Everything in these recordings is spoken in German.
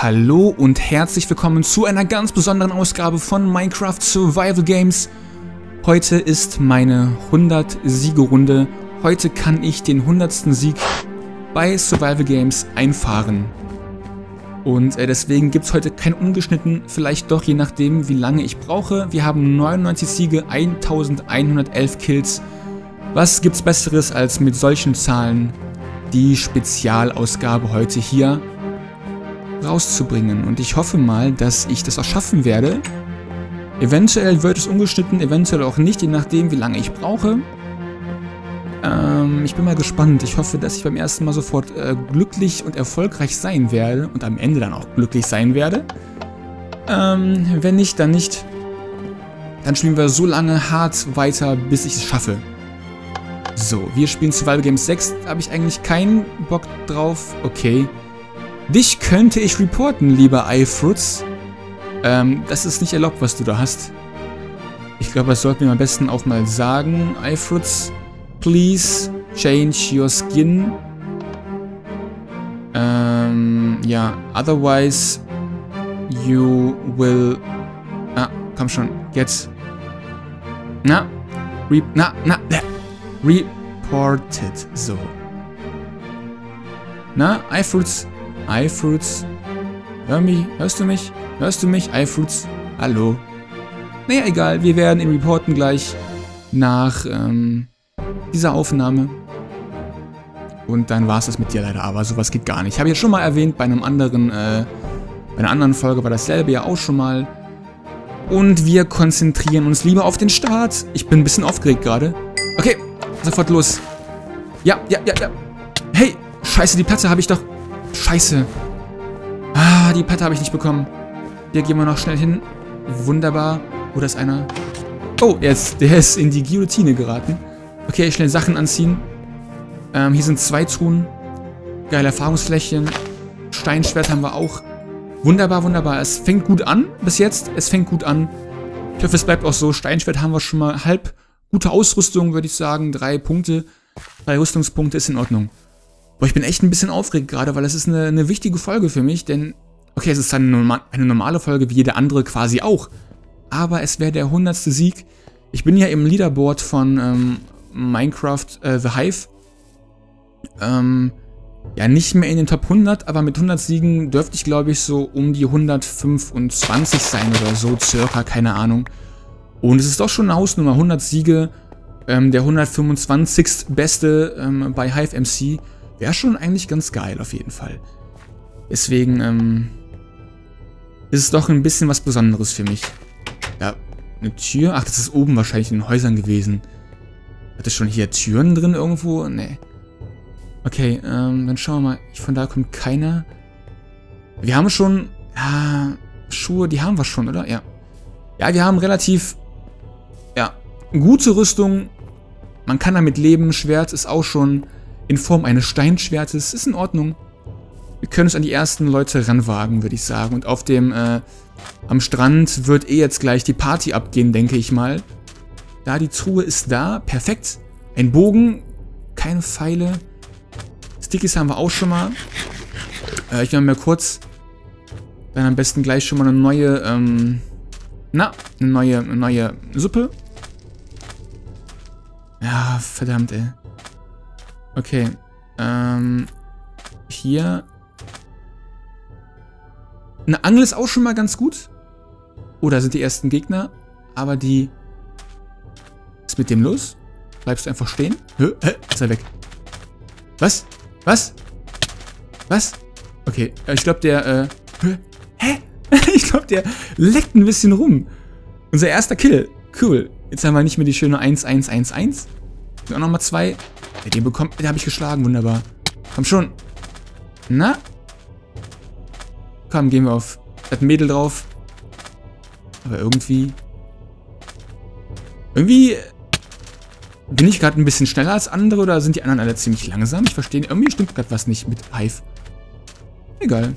Hallo und herzlich willkommen zu einer ganz besonderen Ausgabe von Minecraft Survival Games. Heute ist meine 100-Siege-Runde. Heute kann ich den 100. Sieg bei Survival Games einfahren. Und deswegen gibt es heute kein ungeschnitten, vielleicht doch, je nachdem wie lange ich brauche. Wir haben 99 Siege, 1111 Kills. Was gibt's Besseres als mit solchen Zahlen die Spezialausgabe heute hier rauszubringen? Und ich hoffe mal, dass ich das auch schaffen werde. Eventuell wird es ungeschnitten, eventuell auch nicht, je nachdem wie lange ich brauche. Ich bin mal gespannt. Ich hoffe, dass ich beim ersten Mal sofort glücklich und erfolgreich sein werde und am Ende dann auch glücklich sein werde. Wenn nicht, dann nicht. Dann spielen wir so lange hart weiter, bis ich es schaffe. So, wir spielen Survival Games 6. Da habe ich eigentlich keinen Bock drauf. Okay. Dich könnte ich reporten, lieber iFruits. Das ist nicht erlaubt, was du da hast. Ich glaube, das sollten wir am besten auch mal sagen. iFruits, please change your skin. Ja, otherwise you will... Ah, komm schon, jetzt. Reported. So. Na, iFruits. iFruits. Hörst du mich? Hörst du mich, iFruits? Hallo. Naja, egal. Wir werden ihn reporten gleich nach dieser Aufnahme. Und dann war es das mit dir leider. Aber sowas geht gar nicht. Ich habe jetzt schon mal erwähnt, bei einem anderen, bei einer anderen Folge war dasselbe ja auch schon mal. Und wir konzentrieren uns lieber auf den Start. Ich bin ein bisschen aufgeregt gerade. Okay, sofort los. Ja. Hey, scheiße, die Platte habe ich doch... Scheiße. Ah, die Platte habe ich nicht bekommen. Hier gehen wir noch schnell hin. Wunderbar. Oh, da ist einer. Oh, der ist in die Guillotine geraten. Okay, schnell Sachen anziehen. Hier sind 2 Truhen. Geile Erfahrungsflächen. Steinschwert haben wir auch. Wunderbar, wunderbar. Es fängt gut an bis jetzt. Es fängt gut an. Ich hoffe, es bleibt auch so. Steinschwert haben wir schon mal halb. Gute Ausrüstung, würde ich sagen. 3 Punkte. 3 Rüstungspunkte ist in Ordnung. Boah, ich bin echt ein bisschen aufgeregt gerade, weil das ist eine wichtige Folge für mich, denn... Okay, es ist eine normale Folge, wie jede andere quasi auch. Aber es wäre der 100. Sieg. Ich bin ja im Leaderboard von Minecraft The Hive. Ja, nicht mehr in den Top 100, aber mit 100 Siegen dürfte ich, glaube ich, so um die 125 sein oder so, circa, keine Ahnung. Und es ist doch schon eine Hausnummer, 100 Siege, der 125. Beste bei Hive MC. Wäre schon eigentlich ganz geil, auf jeden Fall. Deswegen, ist es doch ein bisschen was Besonderes für mich. Ja, eine Tür? Ach, das ist oben wahrscheinlich in den Häusern gewesen. Hat es schon hier Türen drin irgendwo? Nee. Okay, dann schauen wir mal. Von da kommt keiner. Wir haben schon, ja, Schuhe, die haben wir schon, oder? Ja. Ja, wir haben relativ, ja, gute Rüstung. Man kann damit leben. Schwert ist auch schon in Form eines Steinschwertes. Ist in Ordnung. Wir können uns an die ersten Leute ranwagen, würde ich sagen. Und auf dem, am Strand wird jetzt gleich die Party abgehen, denke ich mal. Da, die Truhe ist da. Perfekt. Ein Bogen. Keine Pfeile. Stickies haben wir auch schon mal. Ich will mal kurz dann am besten gleich schon mal eine neue, eine neue Suppe. Ja, verdammt, ey. Okay. Hier. Eine Angel ist auch schon mal ganz gut. Oh, da sind die ersten Gegner. Aber die... Was ist mit dem los? Bleibst du einfach stehen? Hä? Ist er weg? Was? Was? Was? Okay, ich glaube der, Hä? Ich glaube der leckt ein bisschen rum. Unser erster Kill. Cool. Jetzt haben wir nicht mehr die schöne 1-1-1-1. Auch nochmal 2. Den bekommt... Den habe ich geschlagen. Wunderbar. Komm schon. Na? Komm, gehen wir auf das Mädel drauf. Aber irgendwie... Bin ich gerade ein bisschen schneller als andere oder sind die anderen alle ziemlich langsam? Ich verstehe, irgendwie stimmt gerade was nicht mit Hive. Egal.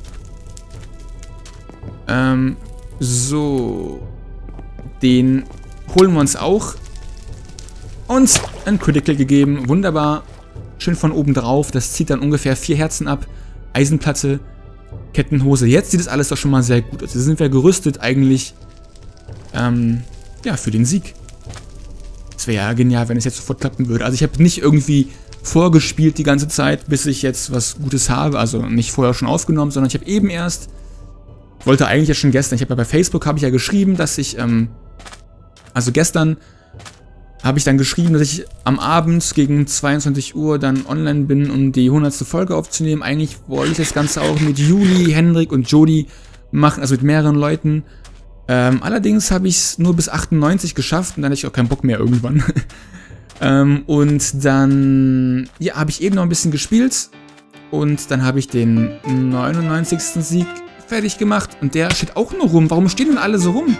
So. Den holen wir uns auch. Und ein Critical gegeben. Wunderbar. Schön von oben drauf. Das zieht dann ungefähr 4 Herzen ab. Eisenplatte. Kettenhose. Jetzt sieht das alles doch schon mal sehr gut aus. Jetzt sind wir gerüstet eigentlich, ja, für den Sieg. Das wäre ja genial, wenn es jetzt sofort klappen würde. Also ich habe nicht irgendwie vorgespielt die ganze Zeit, bis ich jetzt was Gutes habe. Also nicht vorher schon aufgenommen, sondern ich habe eben erst, wollte eigentlich ja schon gestern, ich habe ja bei Facebook, habe ich ja geschrieben, dass ich, also gestern habe ich dann geschrieben, dass ich am Abend gegen 22 Uhr dann online bin, um die 100. Folge aufzunehmen. Eigentlich wollte ich das Ganze auch mit Juli, Hendrik und Jody machen, also mit mehreren Leuten. Allerdings habe ich es nur bis 98 geschafft und dann hatte ich auch keinen Bock mehr irgendwann. Und dann, ja, habe ich eben noch ein bisschen gespielt und dann habe ich den 99. Sieg fertig gemacht und der steht auch nur rum. Warum stehen denn alle so rum?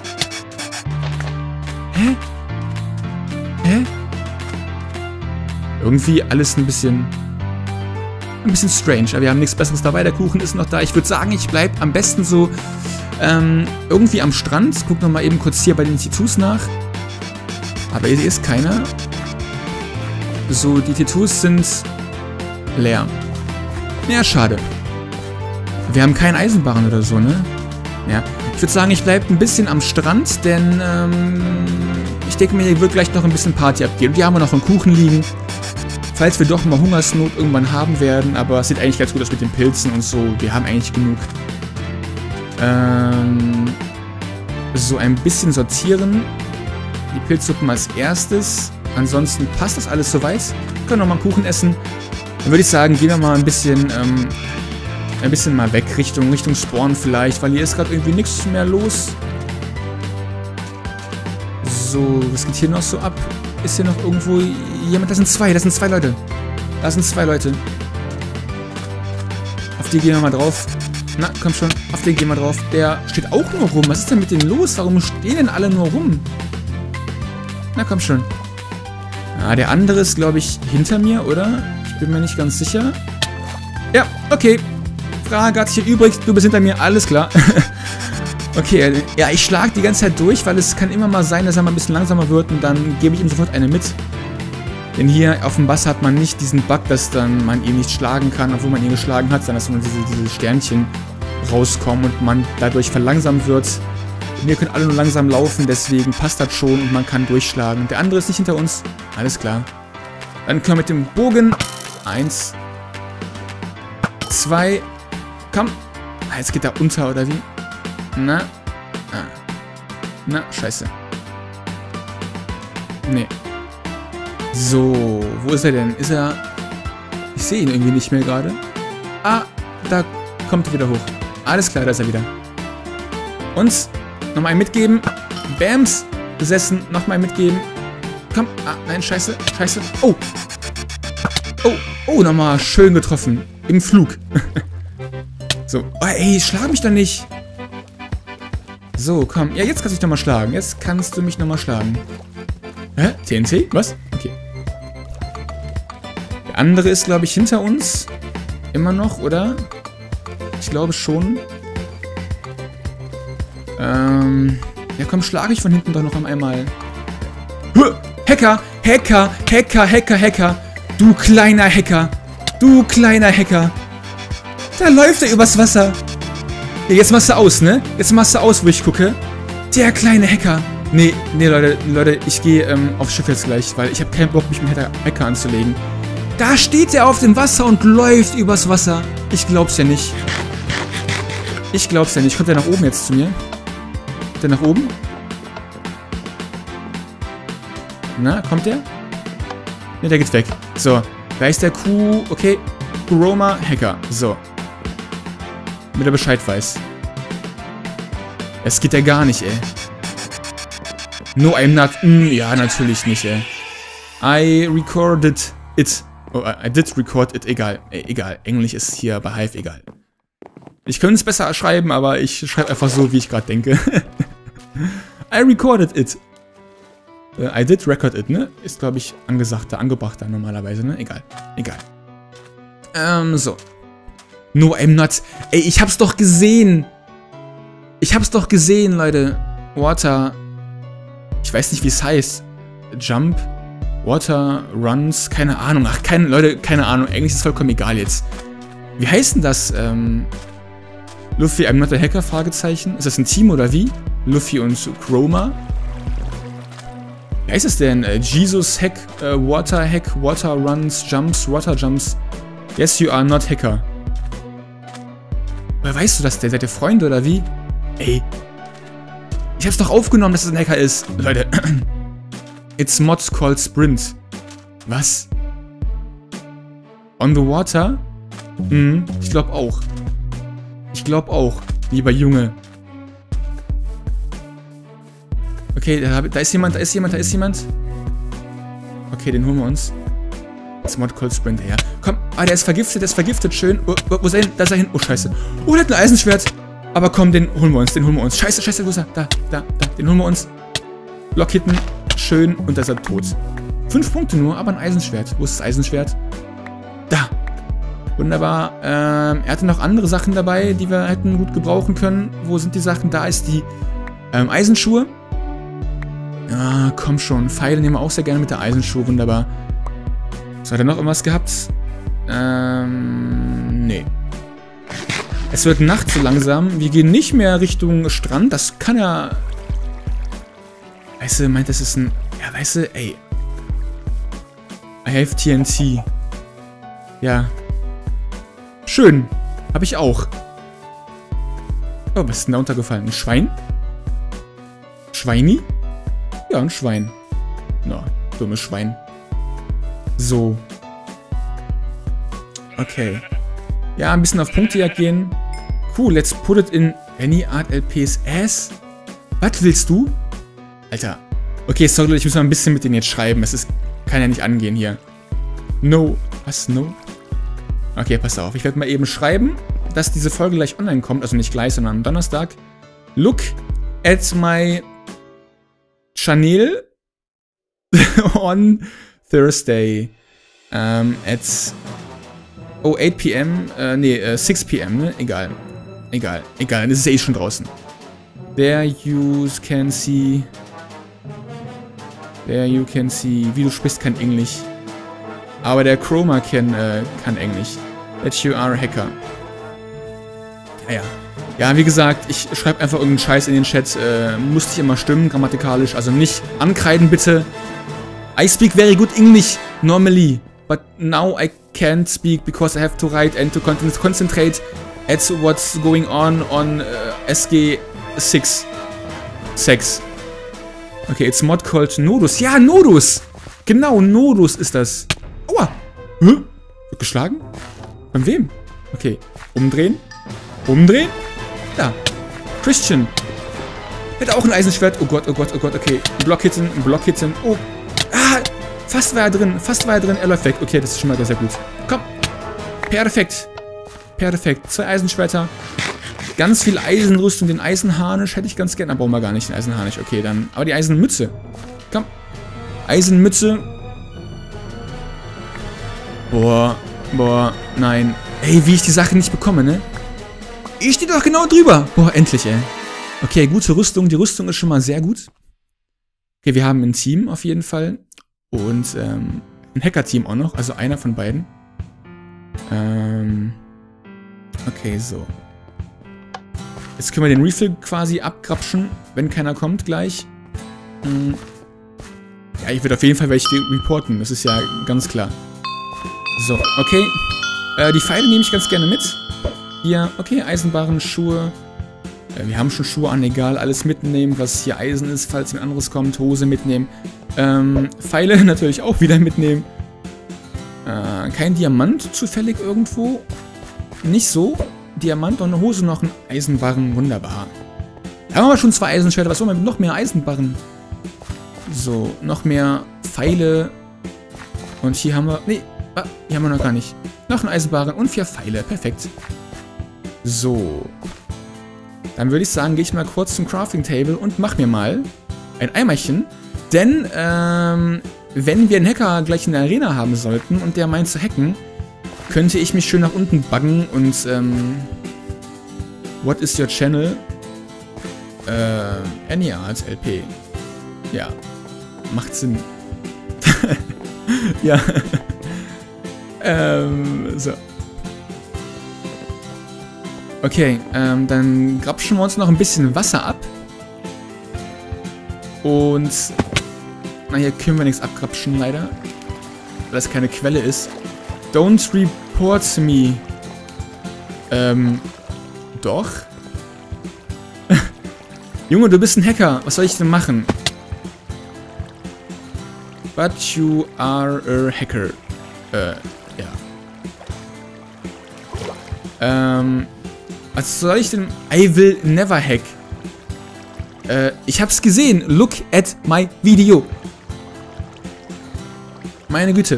Hä? Hä? Irgendwie alles ein bisschen strange, aber wir haben nichts Besseres dabei. Der Kuchen ist noch da. Ich würde sagen, ich bleibe am besten so irgendwie am Strand. Guck noch mal eben kurz hier bei den Titus nach. Aber hier ist keiner. So, die Titus sind leer. Ja, schade. Wir haben keinen Eisenbahn oder so, ne? Ja. Ich würde sagen, ich bleibe ein bisschen am Strand, denn ich denke mir, hier wird gleich noch ein bisschen Party abgehen. Und hier haben wir noch einen Kuchen liegen. Falls wir doch mal Hungersnot irgendwann haben werden, aber es sieht eigentlich ganz gut aus mit den Pilzen und so. Wir haben eigentlich genug. So ein bisschen sortieren. Die Pilzsuppen als erstes. Ansonsten passt das alles soweit. Wir können noch mal einen Kuchen essen. Dann würde ich sagen, gehen wir mal ein bisschen mal weg, Richtung Sporn vielleicht, weil hier ist gerade irgendwie nichts mehr los. So, was geht hier noch so ab? Ist hier noch irgendwo jemand? Das sind zwei Leute. Das sind zwei Leute. Auf die gehen wir mal drauf. Na, komm schon, auf den gehen wir drauf. Der steht auch nur rum. Was ist denn mit denen los? Warum stehen denn alle nur rum? Na, komm schon. Ah, der andere ist, glaube ich, hinter mir, oder? Ich bin mir nicht ganz sicher. Ja, okay. Frage hat sich erübrigt. Du bist hinter mir. Alles klar. Okay, ja, ich schlage die ganze Zeit durch, weil es kann immer mal sein, dass er mal ein bisschen langsamer wird und dann gebe ich ihm sofort eine mit. Denn hier auf dem Bass hat man nicht diesen Bug, dass dann man ihn nicht schlagen kann, obwohl man ihn geschlagen hat, sondern dass nur diese Sternchen rauskommen und man dadurch verlangsamt wird. Und wir können alle nur langsam laufen, deswegen passt das schon und man kann durchschlagen. Der andere ist nicht hinter uns. Alles klar. Dann können wir mit dem Bogen. 1, 2. Komm. Ah, jetzt geht er unter, oder wie? Na. Ah. Na, scheiße. Nee. So, wo ist er denn? Ist er... Ich sehe ihn irgendwie nicht mehr gerade. Ah, da kommt er wieder hoch. Alles klar, da ist er wieder. Und nochmal einen mitgeben. Bams. Besessen. Nochmal einen mitgeben. Komm. Ah, nein, scheiße. Scheiße. Oh. Oh. Oh, nochmal schön getroffen. Im Flug. So. Oh, ey, schlag mich doch nicht. So, komm. Ja, jetzt kannst du mich nochmal schlagen. Jetzt kannst du mich nochmal schlagen. Hä? TNT? Was? Okay. Der andere ist, glaube ich, hinter uns. Immer noch, oder? Ich glaube schon. Ja, komm, schlage ich von hinten doch noch einmal. Hacker! Hacker! Hacker! Hacker! Hacker! Du kleiner Hacker! Du kleiner Hacker! Da läuft er übers Wasser! Ja, jetzt machst du aus, ne? Jetzt machst du aus, wo ich gucke. Der kleine Hacker! Nee, Leute, ich gehe aufs Schiff jetzt gleich, weil ich habe keinen Bock, mich mit Hacker anzulegen. Da steht er auf dem Wasser und läuft übers Wasser. Ich glaub's ja nicht. Ich glaub's ja nicht. Kommt der nach oben jetzt zu mir? Kommt der nach oben? Na, kommt der? Ne, der geht weg. So, da ist der Kuh. Okay, Kuroma, Hacker. So. Damit er Bescheid weiß. Es geht ja gar nicht, ey. No, I'm not. Ja, natürlich nicht, ey. I recorded it. Oh, I did record it. Egal. Ey, egal. Englisch ist hier bei Hive egal. Ich könnte es besser schreiben, aber ich schreibe einfach so, wie ich gerade denke. I recorded it. I did record it, ne? Ist, glaube ich, angesagter, angebrachter normalerweise, ne? Egal. Egal. So. No, I'm not. Ey, ich hab's doch gesehen. Ich hab's doch gesehen, Leute. Water. Ich weiß nicht, wie es heißt. Jump. Water. Runs. Keine Ahnung. Ach, Leute, keine Ahnung. Eigentlich ist es vollkommen egal jetzt. Wie heißt denn das? Luffy, I'm not a hacker, Fragezeichen. Ist das ein Team oder wie? Luffy und Chroma. Wie heißt es denn? Jesus Hack, Water Runs, Jumps, Water Jumps. Yes, you are not hacker. Woher weißt du das denn? Seid ihr Freunde oder wie? Ey. Ich hab's doch aufgenommen, dass es ein Hacker ist. Leute. It's mods called Sprint. Was? On the water? Ich glaube auch. Ich glaube auch, lieber Junge. Okay, da ist jemand. Okay, den holen wir uns. It's mod called Sprint, ja. Komm, der ist vergiftet, schön. Wo ist er hin? Da ist er hin. Oh, scheiße. Oh, der hat ein Eisenschwert. Aber komm, den holen wir uns. Scheiße, wo ist er? Da, den holen wir uns. Blockhitten, schön, und da ist er tot. 5 Punkte nur, aber ein Eisenschwert. Wo ist das Eisenschwert? Da. Wunderbar. Er hatte noch andere Sachen dabei, die wir hätten gut gebrauchen können. Wo sind die Sachen? Da ist die Eisenschuhe. Ja, komm schon. Pfeile nehmen wir auch sehr gerne mit der Eisenschuhe. Wunderbar. So, hat er noch irgendwas gehabt? Nee. Es wird Nacht so langsam. Wir gehen nicht mehr Richtung Strand. Das kann ja... Weißt du, meint, das ist ein... Ja, weißt du, ey. I have TNT. Ja. Schön. Hab ich auch. Oh, was ist denn da untergefallen? Ein Schwein? Schweini? Ja, ein Schwein. Na, dummes Schwein. So. Okay. Ja, ein bisschen auf Punktejagd gehen. Cool, let's put it in any art LP's ass. Was willst du? Alter. Okay, sorry, ich muss mal ein bisschen mit denen jetzt schreiben. Kann ja nicht angehen hier. No. Was? No? Okay, pass auf. Ich werde mal eben schreiben, dass diese Folge gleich online kommt. Also nicht gleich, sondern am Donnerstag. Look at my channel on Thursday at 8 p.m. 6 p.m. Ne? Egal. Das ist ja eh schon draußen. There you can see. Wie du sprichst, kein Englisch. Aber der Chroma kann Englisch. That you are a hacker. Ja. Ja, wie gesagt, ich schreibe einfach irgendeinen Scheiß in den Chat. Muss nicht immer stimmen, grammatikalisch. Also nicht ankreiden, bitte. I speak very good English normally. But now I can't speak because I have to write and to concentrate at what's going on SG 6. Okay, it's mod called Nodus. Ja, Nodus! Genau, Nodus ist das. Aua! Hä? Wird geschlagen? Von wem? Okay, umdrehen. Da. Christian. Hätte auch ein Eisenschwert. Oh Gott, okay. Blockhitten. Oh. Ah, fast war er drin. Er läuft weg. Okay, das ist schon mal sehr gut. Komm. Perfekt. 2 Eisenschwerter. Ganz viel Eisenrüstung. Den Eisenharnisch hätte ich ganz gerne. Aber brauchen wir gar nicht den Eisenharnisch. Okay, dann. Aber die Eisenmütze. Komm. Eisenmütze. Boah, nein. Ey, wie ich die Sache nicht bekomme, ne? Ich stehe doch genau drüber. Boah, endlich, ey. Okay, gute Rüstung. Die Rüstung ist schon mal sehr gut. Okay, wir haben ein Team auf jeden Fall. Und ein Hacker-Team auch noch. Also einer von beiden. Okay, so. Jetzt können wir den Refill quasi abgrapschen, wenn keiner kommt gleich. Ja, ich würde auf jeden Fall welche reporten. Das ist ja ganz klar. So, okay. Die Pfeile nehme ich ganz gerne mit. Hier, okay, Eisenbarren, Schuhe. Wir haben schon Schuhe an, egal. Alles mitnehmen, was hier Eisen ist, falls ein anderes kommt. Hose mitnehmen. Pfeile natürlich auch wieder mitnehmen. Kein Diamant zufällig irgendwo. Nicht so. Diamant und eine Hose, noch ein Eisenbarren. Wunderbar. Da haben wir schon 2 Eisenschwerter. Was wollen wir mit noch mehr Eisenbarren? So, noch mehr Pfeile. Und hier haben wir... Nee, hier haben wir noch gar nicht. Noch ein Eisenbarren und 4 Pfeile. Perfekt. So. Dann würde ich sagen, gehe ich mal kurz zum Crafting Table und mach mir mal ein Eimerchen. Denn, wenn wir einen Hacker gleich in der Arena haben sollten und der meint zu hacken, könnte ich mich schön nach unten buggen und, what is your channel? Any Art LP. Ja. Macht Sinn. Ja. So. Okay, dann grapschen wir uns noch ein bisschen Wasser ab. Und... Na, hier können wir nichts abgrapschen, leider. Weil das keine Quelle ist. Don't report me. Doch? Junge, du bist ein Hacker. Was soll ich denn machen? But you are a hacker. Ja. Was soll ich denn? I will never hack. Ich hab's gesehen. Look at my video. Meine Güte.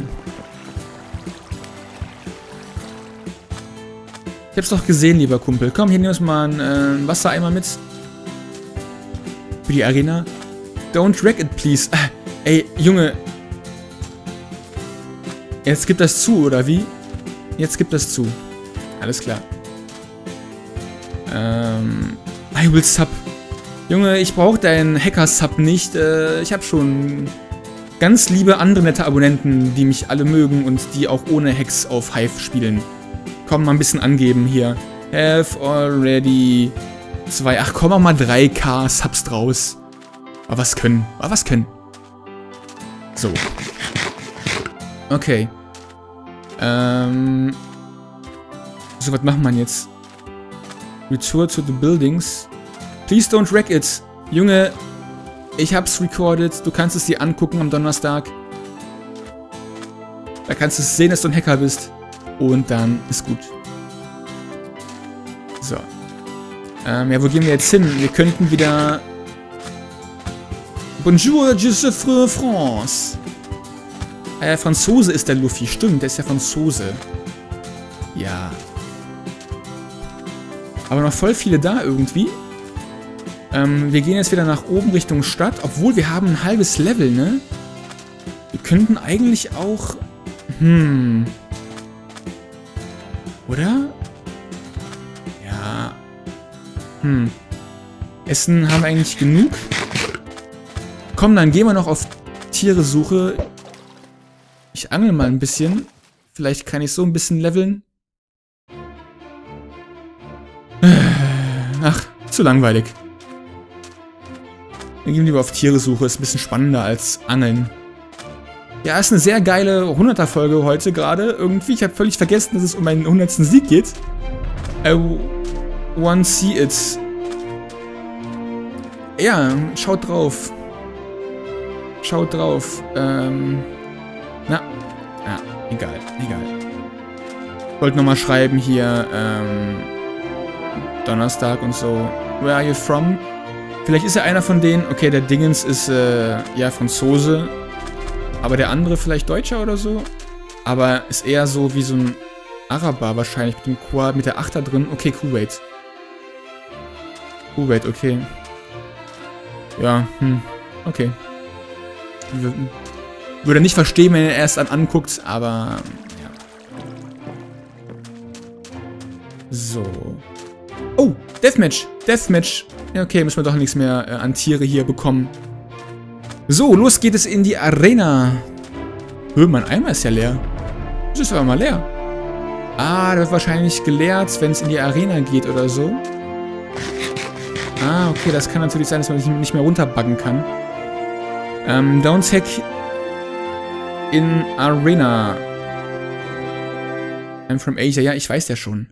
Ich hab's doch gesehen, lieber Kumpel. Komm, hier nehmen wir uns mal einen Wassereimer mit. Für die Arena. Don't wreck it, please. Ey, Junge. Jetzt gibt das zu, oder wie? Jetzt gibt das zu. Alles klar. I will sub. Junge, ich brauche deinen Hacker-Sub nicht. Ich habe schon ganz liebe andere nette Abonnenten, die mich alle mögen und die auch ohne Hacks auf Hive spielen. Komm, mal ein bisschen angeben hier. Have already 2. Ach komm, mal 3K Subs draus. Aber was können. Aber was können. So. Okay. So, was macht man jetzt? Return to the buildings. Please don't wreck it. Junge, ich hab's recorded. Du kannst es dir angucken am Donnerstag. Da kannst du sehen, dass du ein Hacker bist. Und dann ist gut. So. Ja, wo gehen wir jetzt hin? Wir könnten wieder... Bonjour, je suis France. Franzose ist der Luffy. Stimmt, der ist ja Franzose. Ja. Aber noch voll viele da irgendwie. Wir gehen jetzt wieder nach oben Richtung Stadt. Obwohl, wir haben ein halbes Level, ne? Wir könnten eigentlich auch... Oder? Ja. Essen haben wir eigentlich genug. Komm, dann gehen wir noch auf Tieresuche. Ich angel mal ein bisschen. Vielleicht kann ich so ein bisschen leveln. Ach, zu langweilig. Dann gehen wir lieber auf Tieresuche. Ist ein bisschen spannender als Angeln. Ja, ist eine sehr geile 100er-Folge heute gerade. Irgendwie, ich habe völlig vergessen, dass es um meinen 100. Sieg geht. I want to see it. Ja, schaut drauf. Schaut drauf. Na, egal. Ich wollte nochmal schreiben hier, Donnerstag und so. Where are you from? Vielleicht ist ja einer von denen, okay, der Dingens ist, ja, Franzose. Aber der andere vielleicht Deutscher oder so. Aber ist eher so wie so ein Araber wahrscheinlich mit dem Quad, mit der 8er drin. Okay, Kuwait. Kuwait, okay. Ja, okay. Würde nicht verstehen, wenn er erst anguckt, aber ja. So. Oh, Deathmatch. Ja, okay, müssen wir doch nichts mehr an Tiere hier bekommen. So, los geht es in die Arena. Mein Eimer ist ja leer. Das ist aber mal leer. Ah, der wird wahrscheinlich geleert, wenn es in die Arena geht oder so. Ah, okay, das kann natürlich sein, dass man sich nicht mehr runterbuggen kann. Don't hack in Arena. I'm from Asia. Ja, ich weiß ja schon.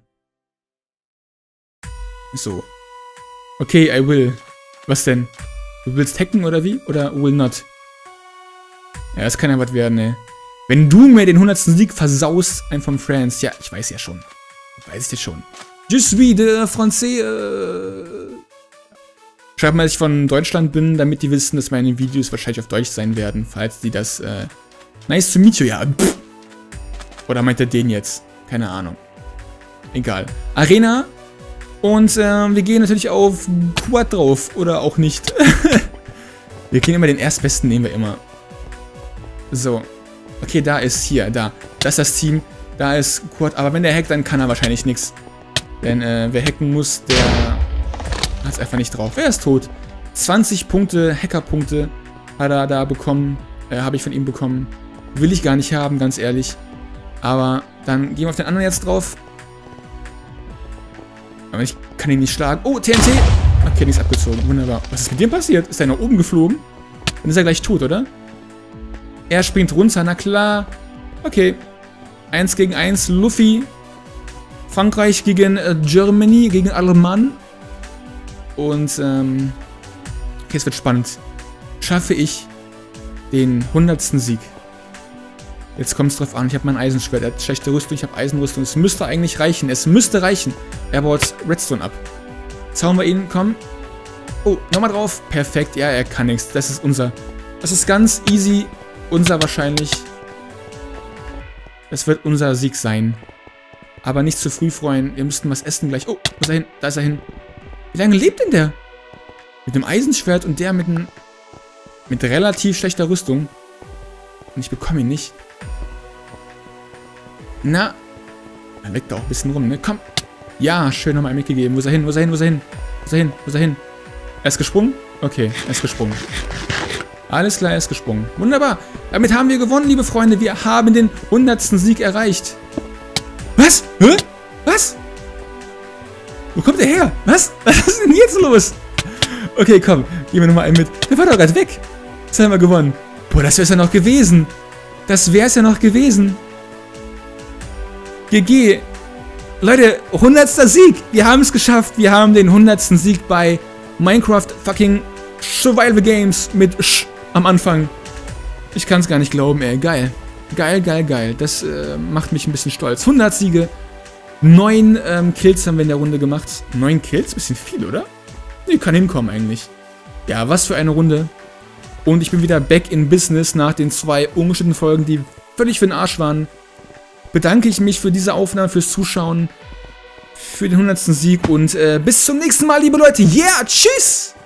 So. Okay, I will. Was denn? Du willst hacken oder wie? Oder will not? Ja, das kann ja was werden, ey. Wenn du mir den 100. Sieg versaust, I'm from France. Ja, ich weiß ja schon. Weiß ich ja schon. Je suis de Français. Schreibt mal, dass ich von Deutschland bin, damit die wissen, dass meine Videos wahrscheinlich auf Deutsch sein werden, falls die das, nice to meet you, ja, pff. Oder meint er den jetzt? Keine Ahnung. Egal. Arena. Und, wir gehen natürlich auf Quad drauf. Oder auch nicht. Wir gehen immer den Erstbesten, nehmen wir immer. So. Okay, da ist hier, da. Das ist das Team. Da ist Quad. Aber wenn der hackt, dann kann er wahrscheinlich nichts. Denn, wer hacken muss, der hat es einfach nicht drauf. Wer ist tot? 20 Punkte, Hackerpunkte hat er da bekommen. Habe ich von ihm bekommen. Will ich gar nicht haben, ganz ehrlich. Aber dann gehen wir auf den anderen jetzt drauf. Aber ich kann ihn nicht schlagen. Oh, TNT! Okay, nichts abgezogen. Wunderbar. Was ist mit dem passiert? Ist er nach oben geflogen? Dann ist er gleich tot, oder? Er springt runter, na klar. Okay. 1 gegen 1, Luffy. Frankreich gegen Germany, gegen Allemand. Und, okay, es wird spannend. Schaffe ich den 100. Sieg? Jetzt kommt es drauf an. Ich habe mein Eisenschwert. Er hat schlechte Rüstung, ich habe Eisenrüstung. Es müsste eigentlich reichen. Es müsste reichen. Er baut Redstone ab. Zauen wir ihn, komm. Oh, nochmal drauf. Perfekt. Ja, er kann nichts. Das ist unser. Das ist ganz easy. Unser wahrscheinlich. Das wird unser Sieg sein. Aber nicht zu früh freuen. Wir müssten was essen gleich. Oh, wo ist er hin? Da ist er hin. Wie lange lebt denn der? Mit dem Eisenschwert und der mit relativ schlechter Rüstung. Und ich bekomme ihn nicht. Na. Er leckt da auch ein bisschen rum, ne? Komm. Ja, schön nochmal mitgegeben. Wo ist er hin? Wo ist er hin? Wo ist er hin? Wo ist er hin? Wo ist er hin? Er ist gesprungen? Okay, er ist gesprungen. Alles klar, er ist gesprungen. Wunderbar. Damit haben wir gewonnen, liebe Freunde. Wir haben den 100. Sieg erreicht. Was? Hä? Was? Wo kommt der her? Was? Was ist denn jetzt los? Okay, komm. Gehen wir nochmal einen mit. Der war doch gerade weg. Jetzt haben wir gewonnen. Boah, das wär's ja noch gewesen. Das wär's ja noch gewesen. GG. Leute, 100. Sieg. Wir haben es geschafft. Wir haben den 100. Sieg bei Minecraft fucking Survival Games mit Sch am Anfang. Ich kann es gar nicht glauben, ey. Geil. Geil, geil, geil. Das macht mich ein bisschen stolz. 100 Siege. 9 Kills haben wir in der Runde gemacht. 9 Kills? Bisschen viel, oder? Nee, kann hinkommen eigentlich. Ja, was für eine Runde. Und ich bin wieder back in business nach den 2 ungeschnittenen Folgen, die völlig für den Arsch waren. Bedanke ich mich für diese Aufnahme, fürs Zuschauen, für den 100. Sieg und bis zum nächsten Mal, liebe Leute. Yeah, tschüss!